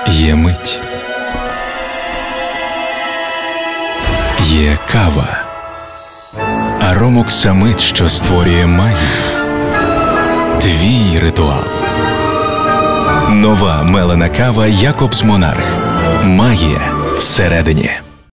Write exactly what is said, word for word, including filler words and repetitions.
Є мить. Є кава. Аромоксамит, що створює магію. Твій ритуал. Нова мелена кава Якобс Монарх. Магія всередині.